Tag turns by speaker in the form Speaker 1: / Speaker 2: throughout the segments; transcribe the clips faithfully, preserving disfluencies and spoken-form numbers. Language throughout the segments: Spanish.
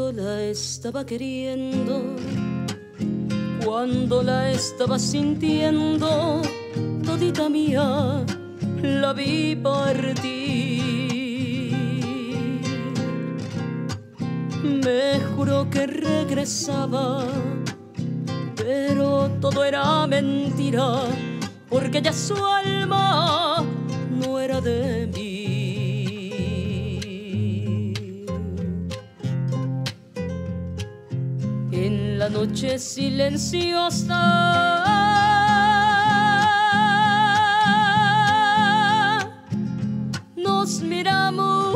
Speaker 1: Cuando la estaba queriendo, cuando la estaba sintiendo, todita mía, la vi partir. Me juró que regresaba, pero todo era mentira, porque ya su alma no era de mí. En la noche silenciosa nos miramos,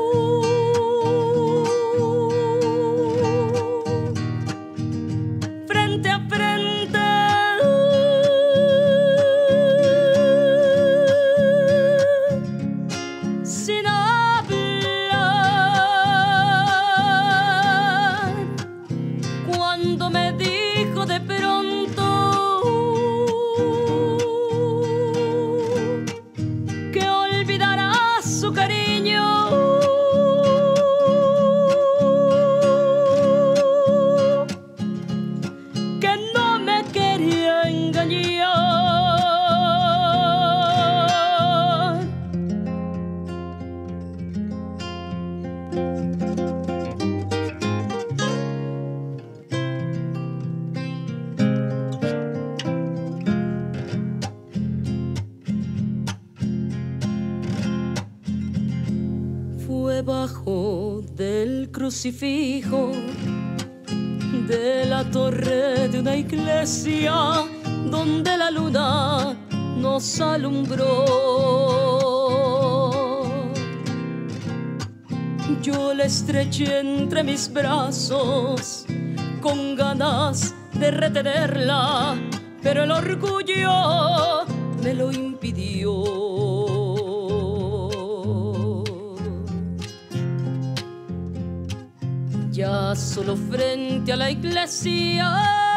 Speaker 1: frente a frente, sin hablar. Cuando me dijo de pronto que olvidara su cariño, que no me quería engañar. Fue bajo del crucifijo de la torre de una iglesia donde la luna nos alumbró. Yo la estreché entre mis brazos con ganas de retenerla, pero el orgullo me lo impidió. Ya solo frente a la iglesia